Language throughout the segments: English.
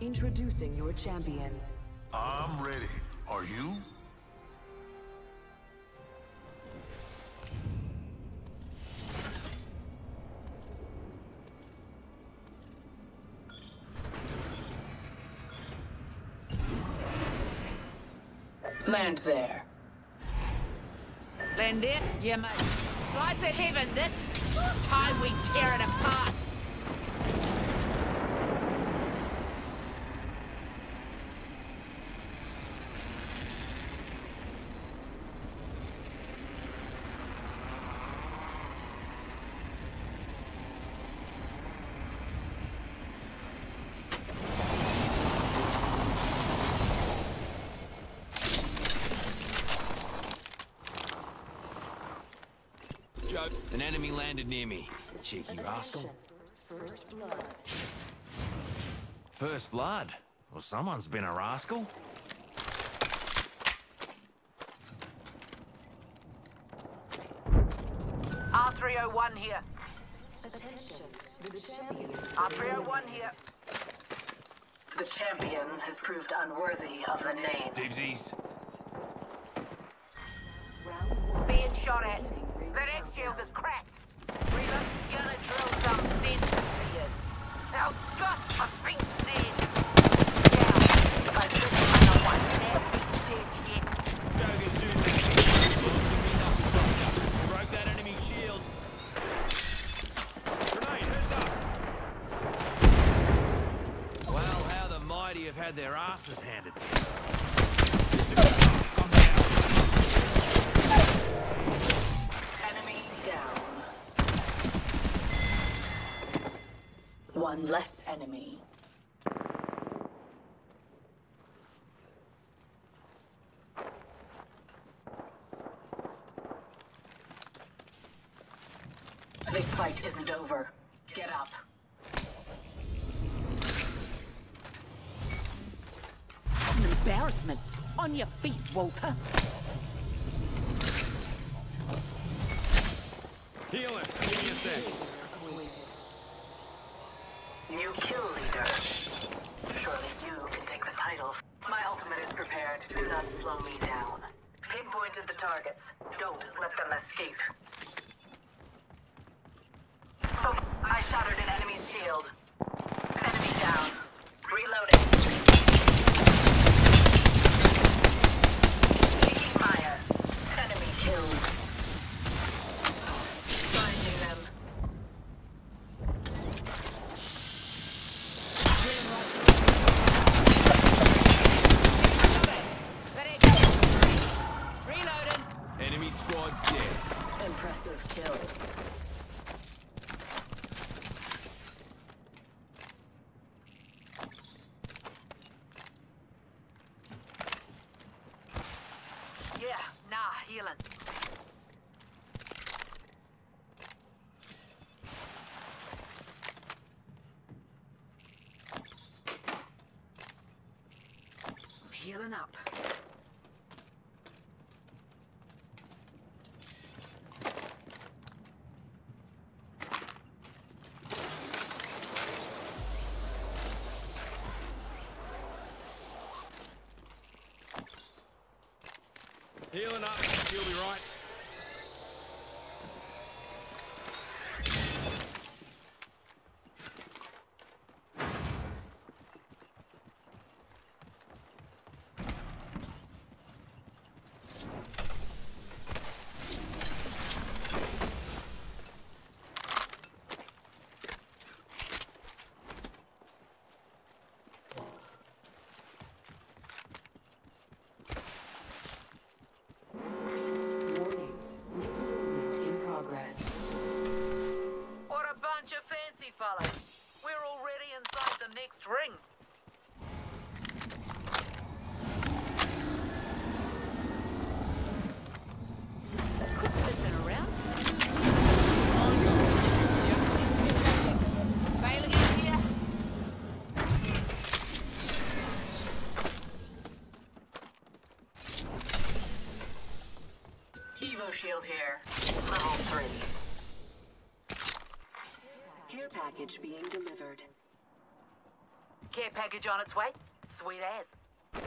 Introducing your champion. I'm ready. Are you? Land there. Land there? Yeah, mate. Fly to heaven this time we tear it apart. An enemy landed near me. Cheeky rascal. First blood. First blood? Well, someone's been a rascal. R301 here. Attention. The champion. R301 here. The champion has proved unworthy of the name. Dibsies. Round one. Being shot at. That X shield is cracked. Reaver, gonna drill some sense into yours. Our guts are being snared. Down. But this other one never dead yet. Joga soon. Broke that enemy shield. Grenade, heads up. Well, how the mighty have had their asses handed to them. I'm down. Enemy down. One less enemy. This fight isn't over. Get up. An embarrassment. On your feet, Walter. Healer, give me a sec. New kill leader. Surely you can take the title. My ultimate is prepared. Do not slow me down. Pinpointed the targets. Don't let them escape. Oh, I shattered an enemy's shield. Enemy down. Reloading. Taking fire. Enemy killed. Finding them. Reloading. Enemy squad's dead. Impressive kill. Yeah, nah, healing. Healing up. Healing up, you'll be right. Warning. Movement in progress. What a bunch of fancy fellas. We're already inside the next ring. Quit slipping around. Failing in here. Evo shield here. Level 3. Care package being delivered. Care package on its way. Sweet as.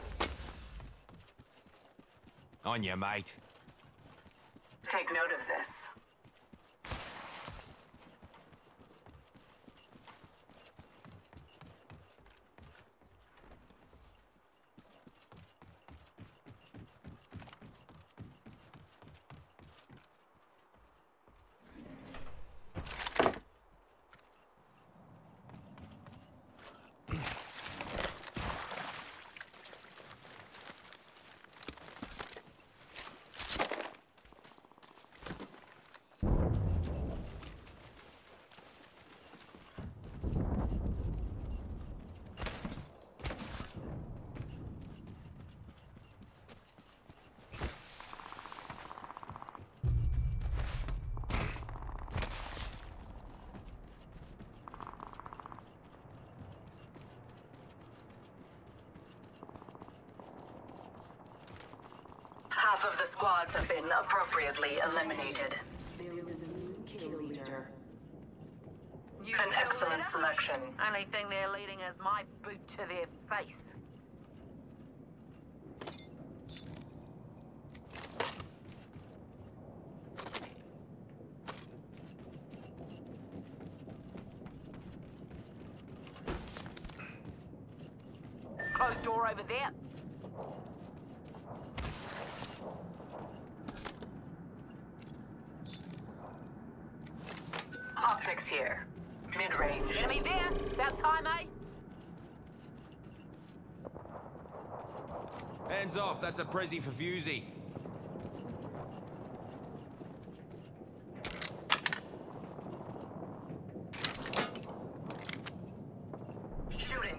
On you, mate. Take note of this. Half of the squads have been appropriately eliminated. There is a new kill leader. An excellent selection. Only thing they're leading is my boot to their face. Closed door over there. Optics here. Mid-range. Enemy there. About time, eh? Hands off, that's a prezi for Fusey. Shooting.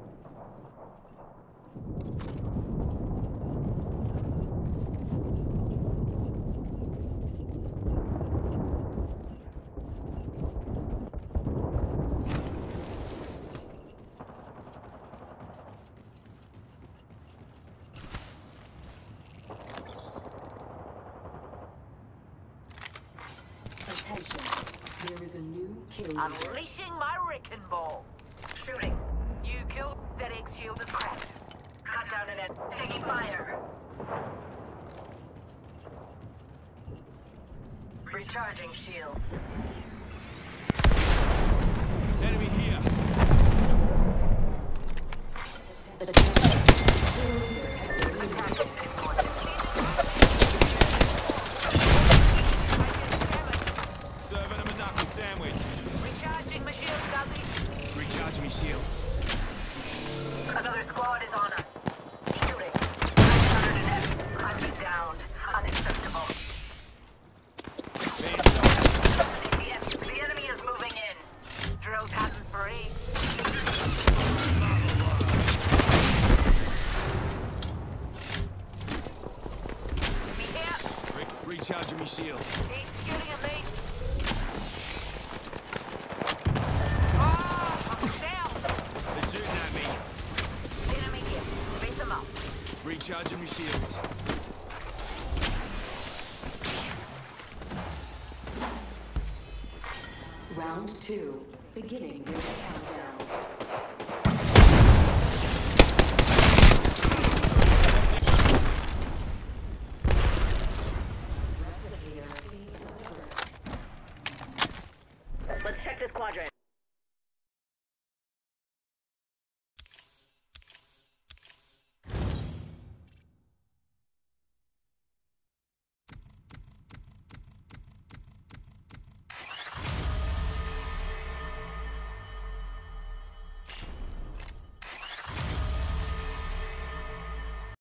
Attention. There is a new kill leader. Unleashing my wrecking ball. Shooting. You killed that X shield is cracked. Cut down an end. Taking fire. Recharging shields. Enemy here. Attention. Kill leader has been eliminated. Serving him a knuckle sandwich. Recharging my shield, Guzzy. Recharge me shields. Another squad is on us. Shooting. I countered an enemy. I've been downed. Unacceptable. The enemy is moving in. Drills hunting free. Enemy here. Recharging me shields. He's shooting at me. Oh, I'm down. They're shooting at me. Enemy here. Beat them up. Recharging me shields. Round 2. Beginning your countdown. Let's check this quadrant.